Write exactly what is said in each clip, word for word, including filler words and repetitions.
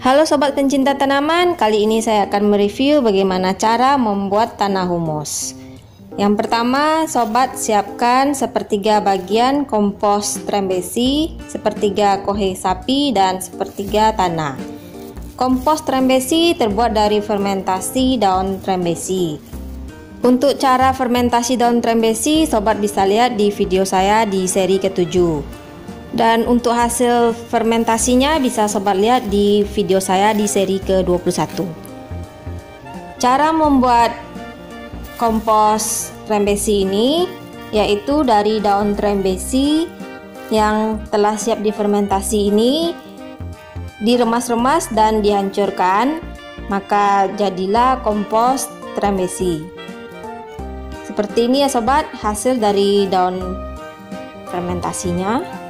Halo sobat pencinta tanaman, kali ini saya akan mereview bagaimana cara membuat tanah humus. Yang pertama, sobat siapkan sepertiga bagian kompos trembesi, sepertiga kohe sapi, dan sepertiga tanah. Kompos trembesi terbuat dari fermentasi daun trembesi. Untuk cara fermentasi daun trembesi, sobat bisa lihat di video saya di seri ketujuh. Dan untuk hasil fermentasinya bisa sobat lihat di video saya di seri ke dua puluh satu. Cara membuat kompos trembesi ini yaitu dari daun trembesi yang telah siap difermentasi ini diremas-remas dan dihancurkan, maka jadilah kompos trembesi. Seperti ini ya sobat, hasil dari daun fermentasinya.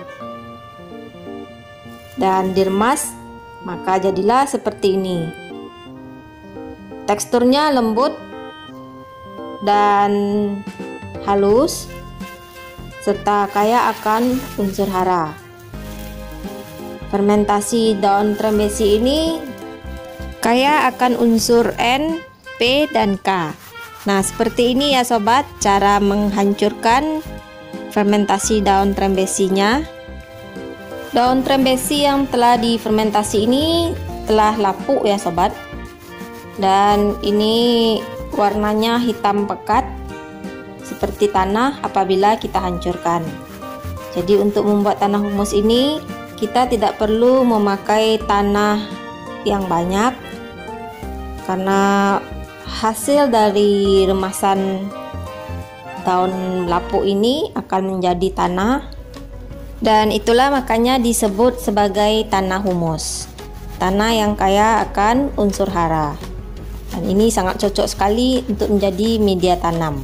Dan diremas, maka jadilah seperti ini. Teksturnya lembut dan halus serta kaya akan unsur hara. Fermentasi daun trembesi ini kaya akan unsur N, P, dan K. Nah, seperti ini ya sobat cara menghancurkan fermentasi daun trembesinya. Daun trembesi yang telah difermentasi ini telah lapuk ya sobat, dan ini warnanya hitam pekat seperti tanah apabila kita hancurkan. Jadi untuk membuat tanah humus ini kita tidak perlu memakai tanah yang banyak, karena hasil dari remasan daun lapuk ini akan menjadi tanah. Dan itulah makanya disebut sebagai tanah humus, tanah yang kaya akan unsur hara. Dan ini sangat cocok sekali untuk menjadi media tanam.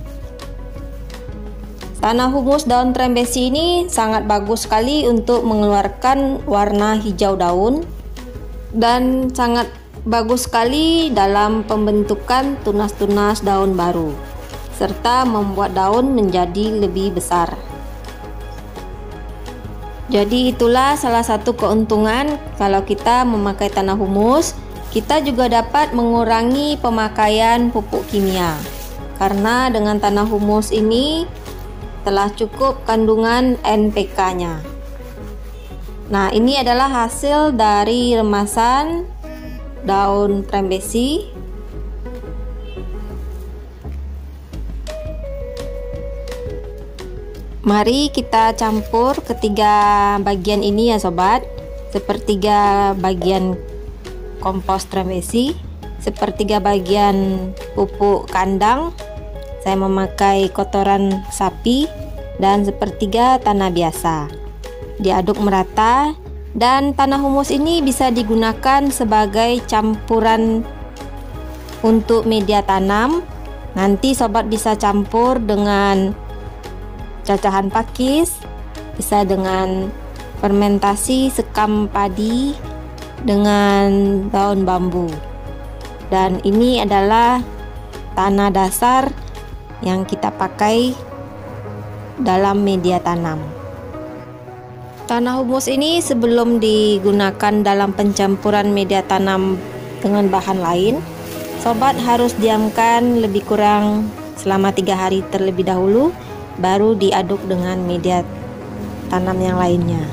Tanah humus daun trembesi ini sangat bagus sekali untuk mengeluarkan warna hijau daun, dan sangat bagus sekali dalam pembentukan tunas-tunas daun baru, serta membuat daun menjadi lebih besar. Jadi itulah salah satu keuntungan kalau kita memakai tanah humus. Kita juga dapat mengurangi pemakaian pupuk kimia, karena dengan tanah humus ini telah cukup kandungan N P K nya. Nah, ini adalah hasil dari remasan daun trembesi. Mari kita campur ketiga bagian ini ya sobat. Sepertiga bagian kompos trembesi, sepertiga bagian pupuk kandang, saya memakai kotoran sapi, dan sepertiga tanah biasa. Diaduk merata, dan tanah humus ini bisa digunakan sebagai campuran untuk media tanam. Nanti sobat bisa campur dengan cacahan pakis, bisa dengan fermentasi sekam padi dengan daun bambu. Dan ini adalah tanah dasar yang kita pakai dalam media tanam. Tanah humus ini sebelum digunakan dalam pencampuran media tanam dengan bahan lain, sobat harus diamkan lebih kurang selama tiga hari terlebih dahulu, baru diaduk dengan media tanam yang lainnya.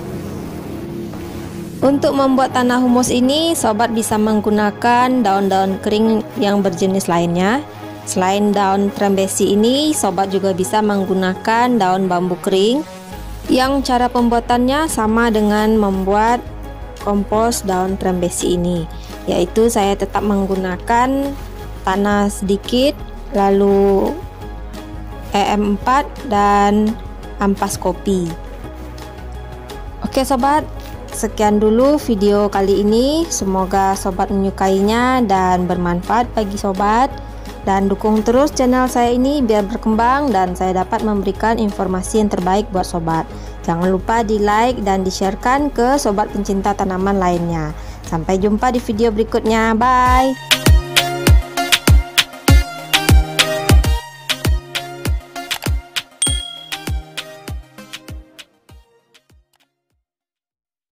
Untuk membuat tanah humus ini, sobat bisa menggunakan daun-daun kering yang berjenis lainnya. Selain daun trembesi ini, sobat juga bisa menggunakan daun bambu kering yang cara pembuatannya sama dengan membuat kompos daun trembesi ini, yaitu saya tetap menggunakan tanah sedikit, lalu E M empat dan ampas kopi. Oke sobat, sekian dulu video kali ini. Semoga sobat menyukainya dan bermanfaat bagi sobat. Dan dukung terus channel saya ini biar berkembang dan saya dapat memberikan informasi yang terbaik buat sobat. Jangan lupa di like dan di sharekan ke sobat pencinta tanaman lainnya. Sampai jumpa di video berikutnya. Bye.